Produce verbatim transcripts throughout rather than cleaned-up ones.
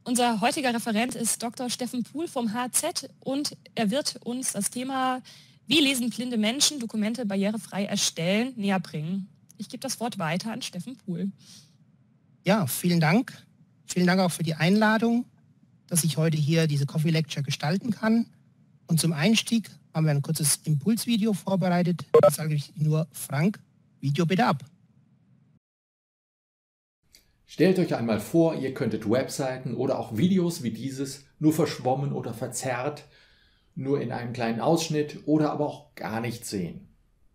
Unser heutiger Referent ist Doktor Steffen Puhl vom H Z und er wird uns das Thema "Wie lesen blinde Menschen Dokumente barrierefrei erstellen" näher bringen. Ich gebe das Wort weiter an Steffen Puhl. Ja, vielen Dank. Vielen Dank auch für die Einladung, dass ich heute hier diese Coffee Lecture gestalten kann. Und zum Einstieg haben wir ein kurzes Impulsvideo vorbereitet. Da sage ich nur: Frank, Video bitte ab. Stellt euch einmal vor, ihr könntet Webseiten oder auch Videos wie dieses nur verschwommen oder verzerrt, nur in einem kleinen Ausschnitt oder aber auch gar nicht sehen.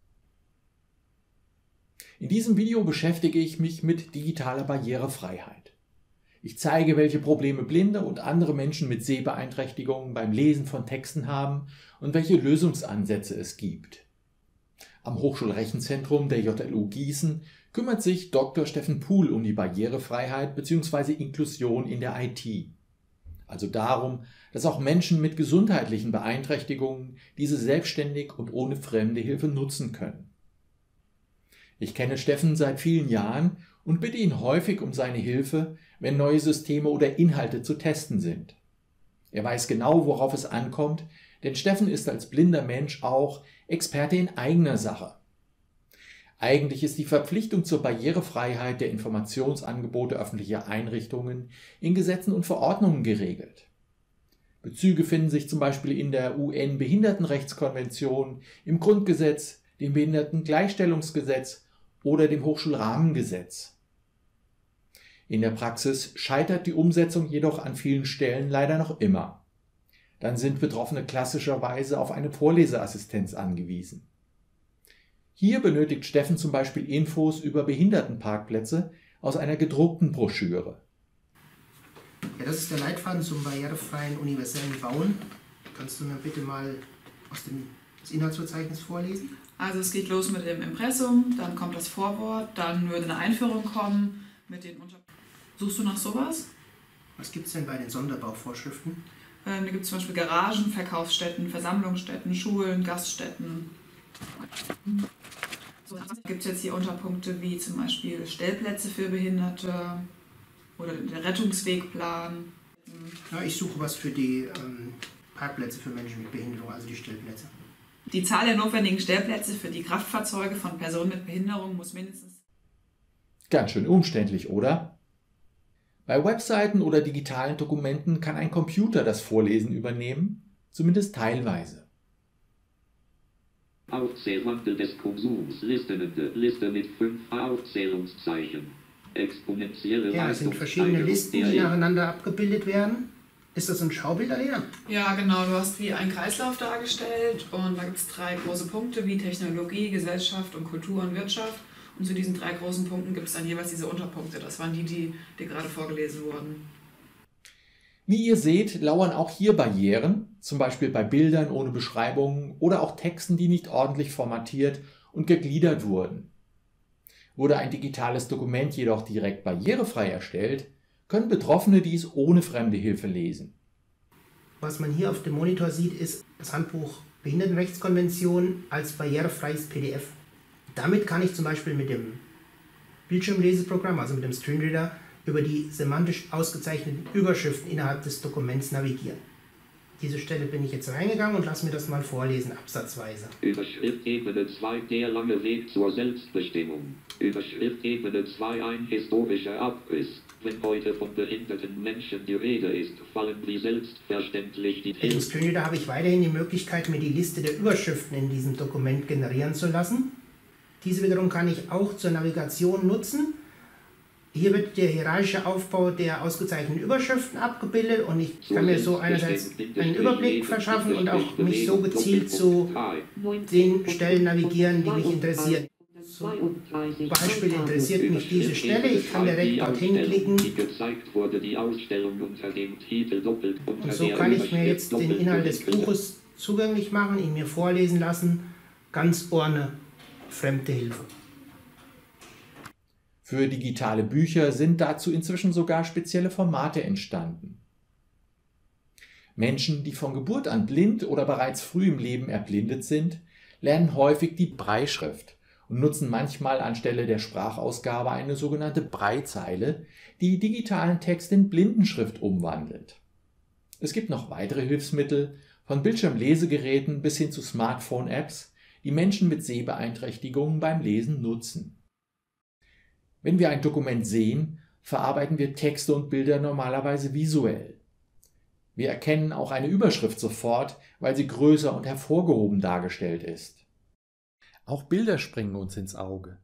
In diesem Video beschäftige ich mich mit digitaler Barrierefreiheit. Ich zeige, welche Probleme Blinde und andere Menschen mit Sehbeeinträchtigungen beim Lesen von Texten haben und welche Lösungsansätze es gibt. Am Hochschulrechenzentrum der J L U Gießen kümmert sich Doktor Steffen Puhl um die Barrierefreiheit bzw. Inklusion in der I T. Also darum, dass auch Menschen mit gesundheitlichen Beeinträchtigungen diese selbstständig und ohne fremde Hilfe nutzen können. Ich kenne Steffen seit vielen Jahren und bitte ihn häufig um seine Hilfe, wenn neue Systeme oder Inhalte zu testen sind. Er weiß genau, worauf es ankommt, denn Steffen ist als blinder Mensch auch Experte in eigener Sache. Eigentlich ist die Verpflichtung zur Barrierefreiheit der Informationsangebote öffentlicher Einrichtungen in Gesetzen und Verordnungen geregelt. Bezüge finden sich zum Beispiel in der U N-Behindertenrechtskonvention, im Grundgesetz, dem Behindertengleichstellungsgesetz oder dem Hochschulrahmengesetz. In der Praxis scheitert die Umsetzung jedoch an vielen Stellen leider noch immer. Dann sind Betroffene klassischerweise auf eine Vorleseassistenz angewiesen. Hier benötigt Steffen zum Beispiel Infos über Behindertenparkplätze aus einer gedruckten Broschüre. Ja, das ist der Leitfaden zum barrierefreien universellen Bauen. Kannst du mir bitte mal aus dem das Inhaltsverzeichnis vorlesen? Also es geht los mit dem Impressum, dann kommt das Vorwort, dann würde eine Einführung kommen mit den Unter... Suchst du nach sowas? Was gibt es denn bei den Sonderbauvorschriften? Ähm, da gibt es zum Beispiel Garagen, Verkaufsstätten, Versammlungsstätten, Schulen, Gaststätten. So, gibt es jetzt hier Unterpunkte wie zum Beispiel Stellplätze für Behinderte oder der Rettungswegplan. Ja, ich suche was für die ähm, Parkplätze für Menschen mit Behinderung, also die Stellplätze. Die Zahl der notwendigen Stellplätze für die Kraftfahrzeuge von Personen mit Behinderung muss mindestens... Ganz schön umständlich, oder? Bei Webseiten oder digitalen Dokumenten kann ein Computer das Vorlesen übernehmen, zumindest teilweise. Aufzählwandel des Konsums, listenende Liste mit fünf Aufzählungszeichen. Exponentielle Ja, es sind verschiedene Listen, die nacheinander abgebildet werden. Ist das ein Schaubild, Alena? Ja, genau. Du hast wie einen Kreislauf dargestellt und da gibt es drei große Punkte wie Technologie, Gesellschaft und Kultur und Wirtschaft. Und zu diesen drei großen Punkten gibt es dann jeweils diese Unterpunkte. Das waren die, die dir gerade vorgelesen wurden. Wie ihr seht, lauern auch hier Barrieren, zum Beispiel bei Bildern ohne Beschreibungen oder auch Texten, die nicht ordentlich formatiert und gegliedert wurden. Wurde ein digitales Dokument jedoch direkt barrierefrei erstellt, können Betroffene dies ohne fremde Hilfe lesen. Was man hier auf dem Monitor sieht, ist das Handbuch Behindertenrechtskonvention als barrierefreies P D F. Damit kann ich zum Beispiel mit dem Bildschirmleseprogramm, also mit dem Screenreader, über die semantisch ausgezeichneten Überschriften innerhalb des Dokuments navigieren. Diese Stelle bin ich jetzt reingegangen und lasse mir das mal vorlesen, absatzweise. Überschrift Ebene zwei, der lange Weg zur Selbstbestimmung. Überschrift Ebene zwei, ein historischer Abriss. Wenn heute von behinderten Menschen die Rede ist, fallen wie selbstverständlich die... Mit dem Screenreader habe ich weiterhin die Möglichkeit, mir die Liste der Überschriften in diesem Dokument generieren zu lassen. Diese wiederum kann ich auch zur Navigation nutzen. Hier wird der hierarchische Aufbau der ausgezeichneten Überschriften abgebildet und ich kann mir so einerseits einen Überblick verschaffen und auch mich so gezielt zu den Stellen navigieren, die mich interessieren. Zum Beispiel interessiert mich diese Stelle, ich kann direkt dorthin klicken und so kann ich mir jetzt den Inhalt des Buches zugänglich machen, ihn mir vorlesen lassen, ganz ohne fremde Hilfe. Für digitale Bücher sind dazu inzwischen sogar spezielle Formate entstanden. Menschen, die von Geburt an blind oder bereits früh im Leben erblindet sind, lernen häufig die Brailleschrift und nutzen manchmal anstelle der Sprachausgabe eine sogenannte Braillezeile, die digitalen Text in Blindenschrift umwandelt. Es gibt noch weitere Hilfsmittel, von Bildschirmlesegeräten bis hin zu Smartphone-Apps, die Menschen mit Sehbeeinträchtigungen beim Lesen nutzen. Wenn wir ein Dokument sehen, verarbeiten wir Texte und Bilder normalerweise visuell. Wir erkennen auch eine Überschrift sofort, weil sie größer und hervorgehoben dargestellt ist. Auch Bilder springen uns ins Auge.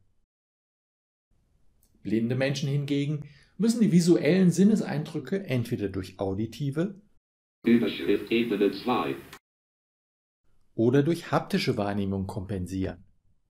Blinde Menschen hingegen müssen die visuellen Sinneseindrücke entweder durch auditive Überschrift Ebene zwei oder durch haptische Wahrnehmung kompensieren.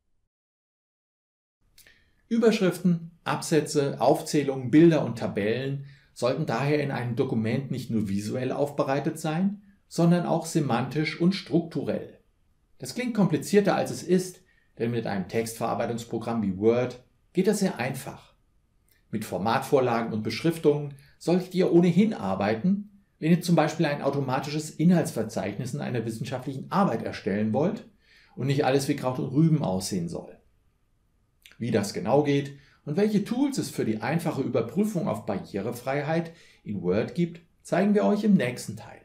Überschriften, Absätze, Aufzählungen, Bilder und Tabellen sollten daher in einem Dokument nicht nur visuell aufbereitet sein, sondern auch semantisch und strukturell. Das klingt komplizierter als es ist, denn mit einem Textverarbeitungsprogramm wie Word geht das sehr einfach. Mit Formatvorlagen und Beschriftungen solltet ihr ohnehin arbeiten, wenn ihr zum Beispiel ein automatisches Inhaltsverzeichnis in einer wissenschaftlichen Arbeit erstellen wollt und nicht alles wie Kraut und Rüben aussehen soll. Wie das genau geht und welche Tools es für die einfache Überprüfung auf Barrierefreiheit in Word gibt, zeigen wir euch im nächsten Teil.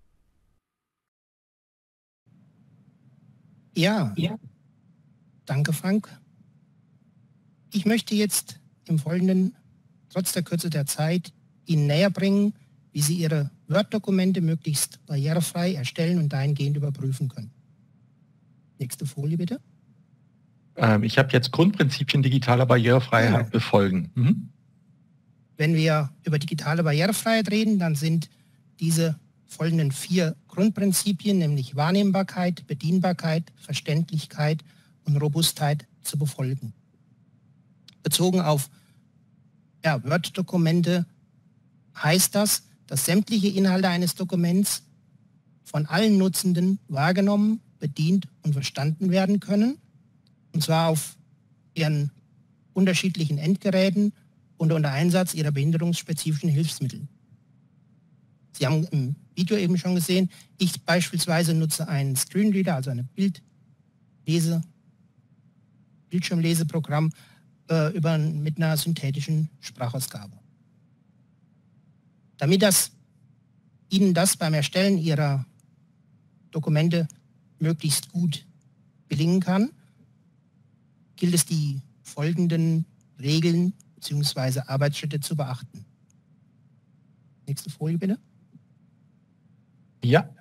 Ja, ja. Danke, Frank. Ich möchte jetzt im Folgenden, trotz der Kürze der Zeit, Ihnen näher bringen, wie Sie Ihre Word-Dokumente möglichst barrierefrei erstellen und dahingehend überprüfen können. Nächste Folie bitte. Ähm, ich habe jetzt Grundprinzipien digitaler Barrierefreiheit Ja. befolgen. Mhm. Wenn wir über digitale Barrierefreiheit reden, dann sind diese folgenden vier Grundprinzipien, nämlich Wahrnehmbarkeit, Bedienbarkeit, Verständlichkeit und Robustheit zu befolgen. Bezogen auf ja, Word-Dokumente heißt das, dass sämtliche Inhalte eines Dokuments von allen Nutzenden wahrgenommen, bedient und verstanden werden können, und zwar auf ihren unterschiedlichen Endgeräten und unter Einsatz ihrer behinderungsspezifischen Hilfsmittel. Sie haben im Video eben schon gesehen, ich beispielsweise nutze einen Screenreader, also ein Bildlese, Bildschirmleseprogramm äh, über, mit einer synthetischen Sprachausgabe. Damit das, Ihnen das beim Erstellen Ihrer Dokumente möglichst gut gelingen kann, gilt es, die folgenden Regeln bzw. Arbeitsschritte zu beachten. Nächste Folie bitte. Ja.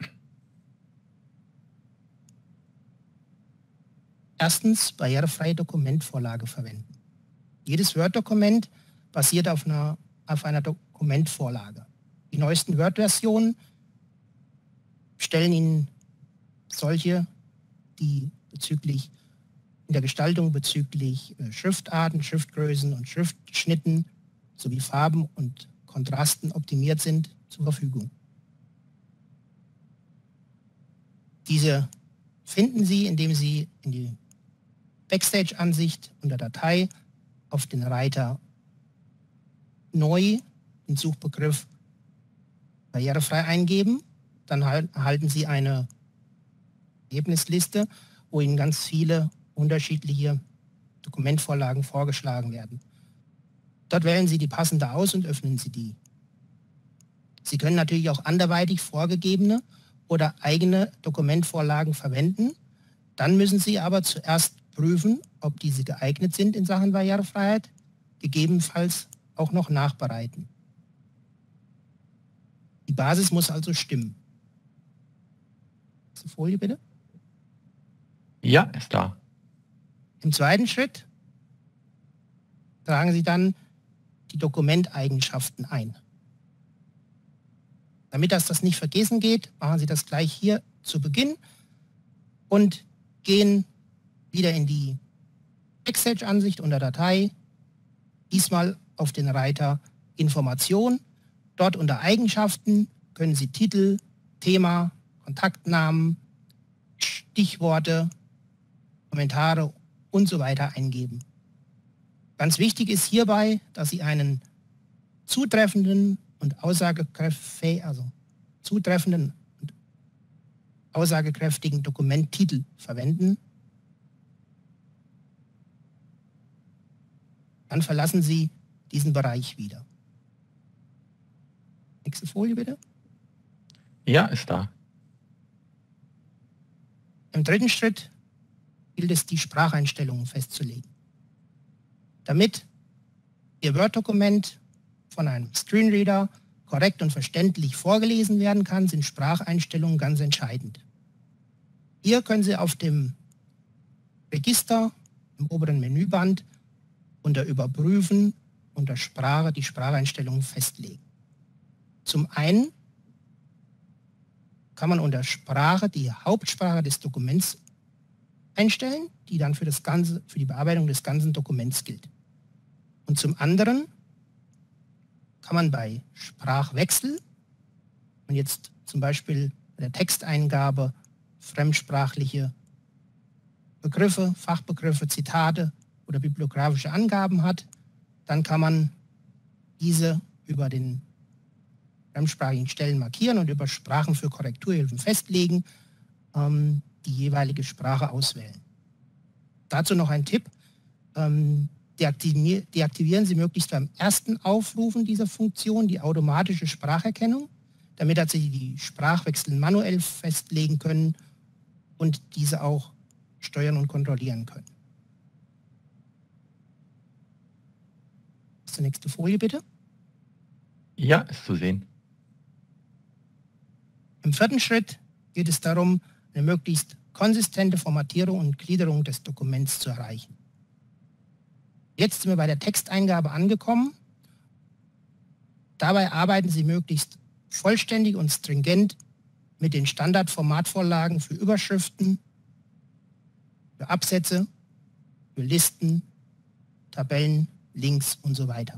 Erstens, barrierefreie Dokumentvorlage verwenden. Jedes Word-Dokument basiert auf einer, auf einer Dokumentvorlage. Die neuesten Word-Versionen stellen Ihnen solche, die bezüglich in der Gestaltung bezüglich äh, Schriftarten, Schriftgrößen und Schriftschnitten sowie Farben und Kontrasten optimiert sind, zur Verfügung. Diese finden Sie, indem Sie in die Backstage-Ansicht unter Datei auf den Reiter Neu den Suchbegriff barrierefrei eingeben. Dann erhalten Sie eine Ergebnisliste, wo Ihnen ganz viele unterschiedliche Dokumentvorlagen vorgeschlagen werden. Dort wählen Sie die passende aus und öffnen Sie die. Sie können natürlich auch anderweitig vorgegebene oder eigene Dokumentvorlagen verwenden. Dann müssen Sie aber zuerst prüfen, ob diese geeignet sind in Sachen Barrierefreiheit, gegebenenfalls auch noch nachbereiten. Die Basis muss also stimmen. Nächste Folie bitte. Ja, ist da. Im zweiten Schritt tragen Sie dann die Dokumenteigenschaften ein. Damit das, das nicht vergessen geht, machen Sie das gleich hier zu Beginn und gehen wieder in die Backstage-Ansicht unter Datei, diesmal auf den Reiter Information. Dort unter Eigenschaften können Sie Titel, Thema, Kontaktnamen, Stichworte, Kommentare und so weiter eingeben. Ganz wichtig ist hierbei, dass Sie einen zutreffenden und aussagekräftigen, also zutreffenden und aussagekräftigen Dokumenttitel verwenden. Dann verlassen Sie diesen Bereich wieder. Nächste Folie bitte. Ja, ist da. Im dritten Schritt gilt es, die Spracheinstellungen festzulegen. Damit Ihr Word-Dokument von einem Screenreader korrekt und verständlich vorgelesen werden kann, sind Spracheinstellungen ganz entscheidend. Hier können Sie auf dem Register im oberen Menüband unter Überprüfen unter Sprache die Spracheinstellungen festlegen. Zum einen kann man unter Sprache die Hauptsprache des Dokuments einstellen, die dann für, das ganze, für die Bearbeitung des ganzen Dokuments gilt. Und zum anderen kann man bei Sprachwechsel und jetzt zum Beispiel bei der Texteingabe fremdsprachliche Begriffe, Fachbegriffe, Zitate oder bibliografische Angaben hat, dann kann man diese über den fremdsprachigen Stellen markieren und über Sprachen für Korrekturhilfen festlegen, ähm, die jeweilige Sprache auswählen. Dazu noch ein Tipp. Ähm, deaktivier deaktivieren Sie möglichst beim ersten Aufrufen dieser Funktion die automatische Spracherkennung, damit Sie die Sprachwechsel manuell festlegen können und diese auch steuern und kontrollieren können. Die nächste Folie bitte. Ja, ist zu sehen. Im vierten Schritt geht es darum, eine möglichst konsistente Formatierung und Gliederung des Dokuments zu erreichen. Jetzt sind wir bei der Texteingabe angekommen. Dabei arbeiten Sie möglichst vollständig und stringent mit den Standardformatvorlagen für Überschriften, für Absätze, für Listen, Tabellen, Links und so weiter.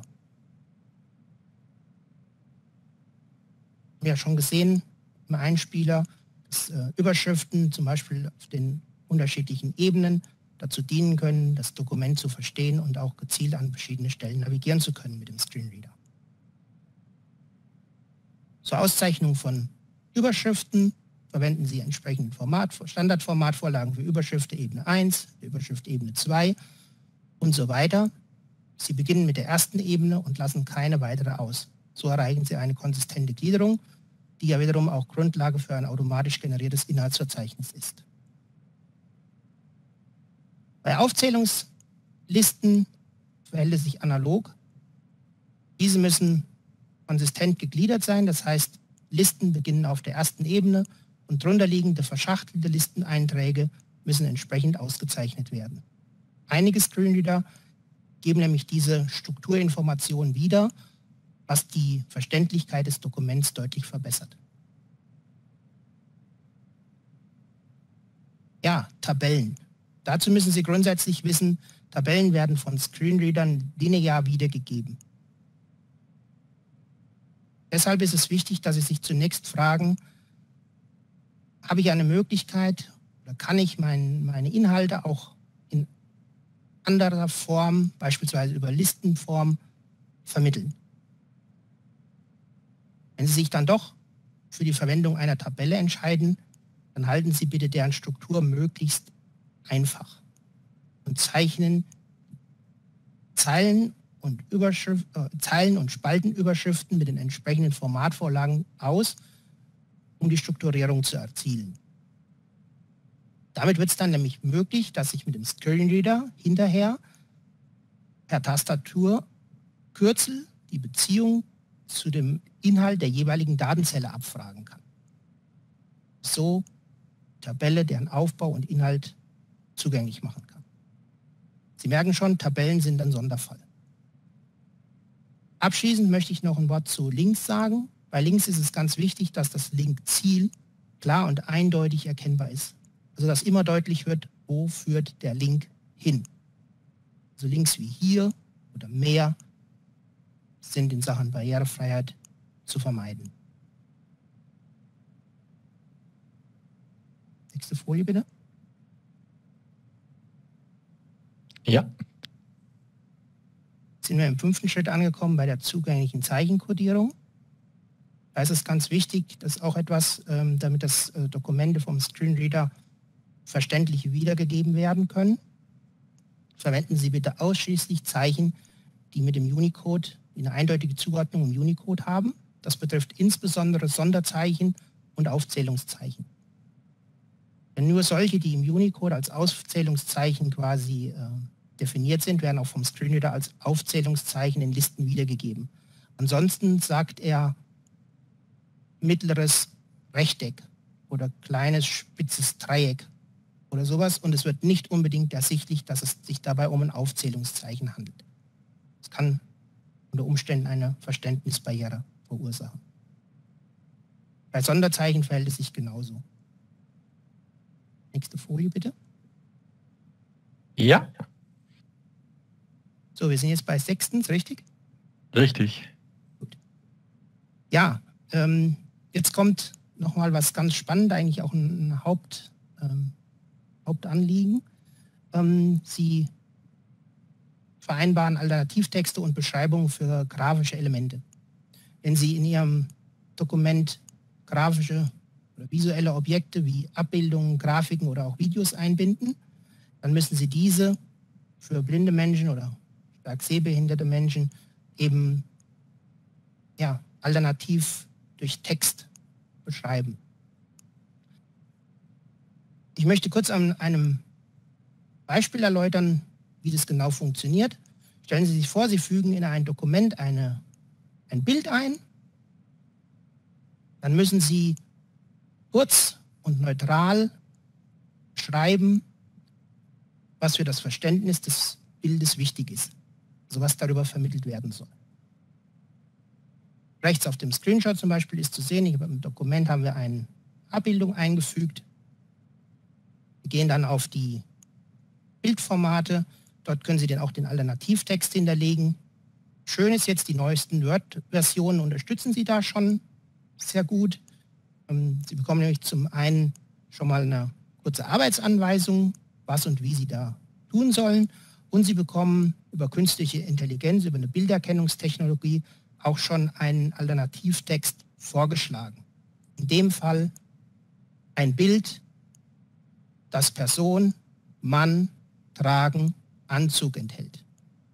Wir haben ja schon gesehen im Einspieler, dass äh, Überschriften zum Beispiel auf den unterschiedlichen Ebenen dazu dienen können, das Dokument zu verstehen und auch gezielt an verschiedene Stellen navigieren zu können mit dem Screenreader. Zur Auszeichnung von Überschriften verwenden Sie entsprechende Format, Standardformatvorlagen für Überschriften Ebene eins, für Überschrift Ebene zwei und so weiter. Sie beginnen mit der ersten Ebene und lassen keine weitere aus. So erreichen Sie eine konsistente Gliederung, die ja wiederum auch Grundlage für ein automatisch generiertes Inhaltsverzeichnis ist. Bei Aufzählungslisten verhält es sich analog. Diese müssen konsistent gegliedert sein, das heißt, Listen beginnen auf der ersten Ebene und drunterliegende verschachtelte Listeneinträge müssen entsprechend ausgezeichnet werden. Einige Screenreader geben nämlich diese Strukturinformation wieder, was die Verständlichkeit des Dokuments deutlich verbessert. Ja, Tabellen. Dazu müssen Sie grundsätzlich wissen, Tabellen werden von Screenreadern linear wiedergegeben. Deshalb ist es wichtig, dass Sie sich zunächst fragen, habe ich eine Möglichkeit oder kann ich mein, meine Inhalte auch in anderer Form, beispielsweise über Listenform, vermitteln. Wenn Sie sich dann doch für die Verwendung einer Tabelle entscheiden, dann halten Sie bitte deren Struktur möglichst einfach und zeichnen Zeilen und, Überschrift, äh, Zeilen und Spaltenüberschriften mit den entsprechenden Formatvorlagen aus, um die Strukturierung zu erzielen. Damit wird es dann nämlich möglich, dass ich mit dem Screenreader hinterher per Tastaturkürzel die Beziehung zu dem Inhalt der jeweiligen Datenzelle abfragen kann. So Tabelle, deren Aufbau und Inhalt zugänglich machen kann. Sie merken schon, Tabellen sind ein Sonderfall. Abschließend möchte ich noch ein Wort zu Links sagen. Bei Links ist es ganz wichtig, dass das Linkziel klar und eindeutig erkennbar ist. Also dass immer deutlich wird, wo führt der Link hin. Also Links wie hier oder mehr sind in Sachen Barrierefreiheit zu vermeiden. Nächste Folie bitte. Ja. Sind wir im fünften Schritt angekommen bei der zugänglichen Zeichenkodierung. Da ist es ganz wichtig, dass auch etwas, ähm, damit das äh, Dokumente vom Screenreader verständlich wiedergegeben werden können. Verwenden Sie bitte ausschließlich Zeichen, die mit dem Unicode eine eindeutige Zuordnung im Unicode haben. Das betrifft insbesondere Sonderzeichen und Aufzählungszeichen. Denn nur solche, die im Unicode als Aufzählungszeichen quasi äh, definiert sind, werden auch vom Screenreader als Aufzählungszeichen in Listen wiedergegeben. Ansonsten sagt er mittleres Rechteck oder kleines spitzes Dreieck oder sowas, und es wird nicht unbedingt ersichtlich, dass es sich dabei um ein Aufzählungszeichen handelt. Es kann unter Umständen eine Verständnisbarriere verursachen. Bei Sonderzeichen verhält es sich genauso. Nächste Folie bitte. Ja, So, wir sind jetzt bei sechstens, richtig? richtig. Ja, ähm, jetzt kommt nochmal was ganz spannend, eigentlich auch ein, ein Haupt, ähm, Hauptanliegen. Ähm, Sie vereinbaren Alternativtexte und Beschreibungen für grafische Elemente. Wenn Sie in Ihrem Dokument grafische oder visuelle Objekte wie Abbildungen, Grafiken oder auch Videos einbinden, dann müssen Sie diese für blinde Menschen oder stark sehbehinderte Menschen eben ja, alternativ durch Text beschreiben. Ich möchte kurz an einem Beispiel erläutern, wie das genau funktioniert. Stellen Sie sich vor, Sie fügen in ein Dokument eine, ein Bild ein. Dann müssen Sie kurz und neutral schreiben, was für das Verständnis des Bildes wichtig ist, also was darüber vermittelt werden soll. Rechts auf dem Screenshot zum Beispiel ist zu sehen, im Dokument haben wir eine Abbildung eingefügt. Wir gehen dann auf die Bildformate. Dort können Sie dann auch den Alternativtext hinterlegen. Schön ist jetzt, die neuesten Word-Versionen unterstützen Sie da schon sehr gut. Sie bekommen nämlich zum einen schon mal eine kurze Arbeitsanweisung, was und wie Sie da tun sollen. Und Sie bekommen über künstliche Intelligenz, über eine Bilderkennungstechnologie auch schon einen Alternativtext vorgeschlagen. In dem Fall ein Bild, das Person, Mann, Tragen, Anzug enthält.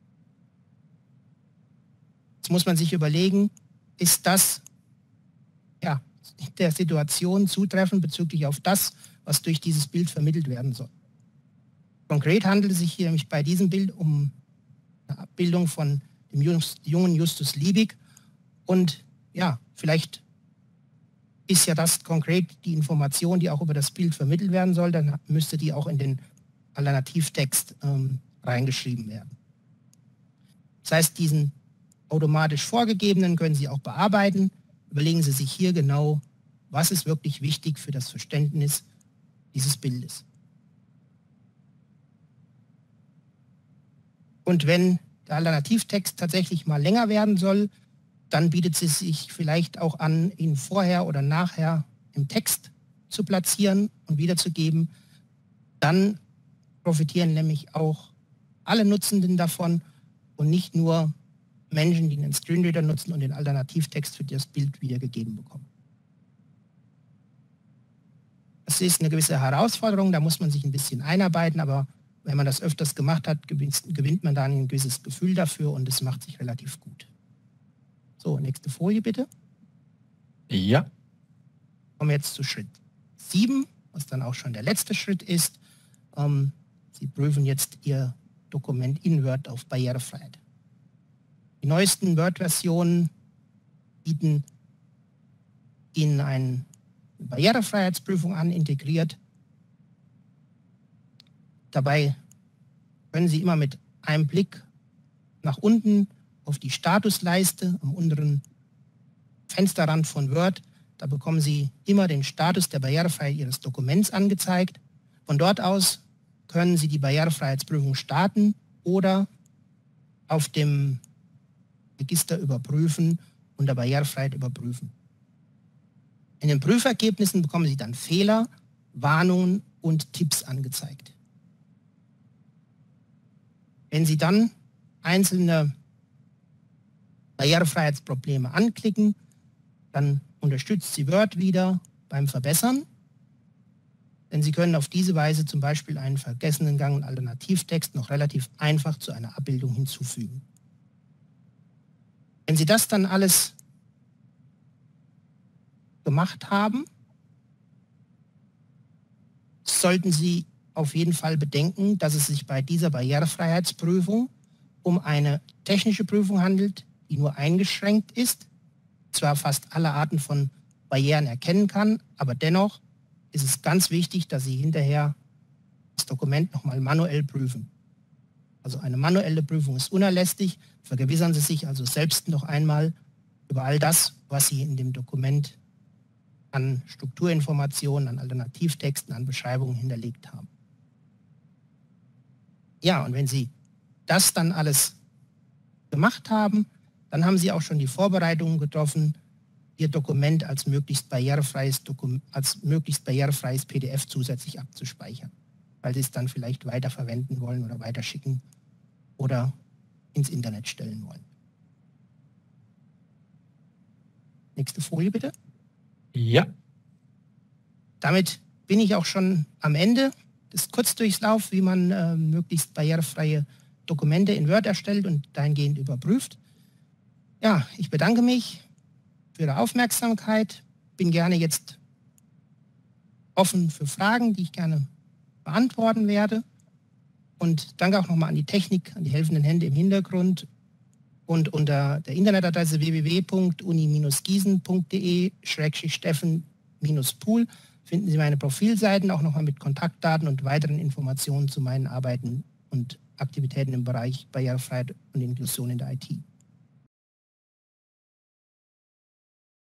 Jetzt muss man sich überlegen, ist das ja, der Situation zutreffend bezüglich auf das, was durch dieses Bild vermittelt werden soll. Konkret handelt es sich hier nämlich bei diesem Bild um eine Abbildung von dem jungen Justus Liebig. Und ja, vielleicht ist ja das konkret die Information, die auch über das Bild vermittelt werden soll, dann müsste die auch in den Alternativtext ähm, reingeschrieben werden. Das heißt, diesen automatisch vorgegebenen können Sie auch bearbeiten. Überlegen Sie sich hier genau, was ist wirklich wichtig für das Verständnis dieses Bildes. Und wenn der Alternativtext tatsächlich mal länger werden soll, dann bietet es sich vielleicht auch an, ihn vorher oder nachher im Text zu platzieren und wiederzugeben. Dann profitieren nämlich auch alle Nutzenden davon und nicht nur Menschen, die einen Screenreader nutzen und den Alternativtext für das Bild wiedergegeben bekommen. Das ist eine gewisse Herausforderung, da muss man sich ein bisschen einarbeiten, aber wenn man das öfters gemacht hat, gewinnt, gewinnt man dann ein gewisses Gefühl dafür und es macht sich relativ gut. So, nächste Folie bitte. Ja. Kommen wir jetzt zu Schritt sieben, was dann auch schon der letzte Schritt ist. Ähm, Sie prüfen jetzt Ihr Dokument in Word auf Barrierefreiheit. Die neuesten Word-Versionen bieten Ihnen eine Barrierefreiheitsprüfung an, integriert. Dabei können Sie immer mit einem Blick nach unten auf die Statusleiste am unteren Fensterrand von Word, da bekommen Sie immer den Status der Barrierefreiheit Ihres Dokuments angezeigt. Von dort aus können Sie die Barrierefreiheitsprüfung starten oder auf dem Register überprüfen unter Barrierefreiheit überprüfen. In den Prüfergebnissen bekommen Sie dann Fehler, Warnungen und Tipps angezeigt. Wenn Sie dann einzelne Barrierefreiheitsprobleme anklicken, dann unterstützt Sie Word wieder beim Verbessern, denn Sie können auf diese Weise zum Beispiel einen vergessenen Gang und Alternativtext noch relativ einfach zu einer Abbildung hinzufügen. Wenn Sie das dann alles gemacht haben, sollten Sie auf jeden Fall bedenken, dass es sich bei dieser Barrierefreiheitsprüfung um eine technische Prüfung handelt, die nur eingeschränkt ist, zwar fast alle Arten von Barrieren erkennen kann, aber dennoch ist es ganz wichtig, dass Sie hinterher das Dokument nochmal manuell prüfen. Also eine manuelle Prüfung ist unerlässlich. Vergewissern Sie sich also selbst noch einmal über all das, was Sie in dem Dokument an Strukturinformationen, an Alternativtexten, an Beschreibungen hinterlegt haben. Ja, und wenn Sie das dann alles gemacht haben, dann haben Sie auch schon die Vorbereitungen getroffen, Ihr Dokument als möglichst barrierefreies, Dokum als möglichst barrierefreies P D F zusätzlich abzuspeichern, weil Sie es dann vielleicht weiterverwenden wollen oder weiterschicken oder ins Internet stellen wollen. Nächste Folie bitte. Ja. Damit bin ich auch schon am Ende des Kurzdurchlaufs, wie man äh, möglichst barrierefreie Dokumente in Word erstellt und dahingehend überprüft. Ja, ich bedanke mich für Ihre Aufmerksamkeit, bin gerne jetzt offen für Fragen, die ich gerne beantworten werde. Und danke auch nochmal an die Technik, an die helfenden Hände im Hintergrund. Und unter der Internetadresse w w w punkt uni Bindestrich gießen punkt de Schrägstrich Steffen Pool finden Sie meine Profilseiten auch nochmal mit Kontaktdaten und weiteren Informationen zu meinen Arbeiten und Aktivitäten im Bereich Barrierefreiheit und Inklusion in der I T.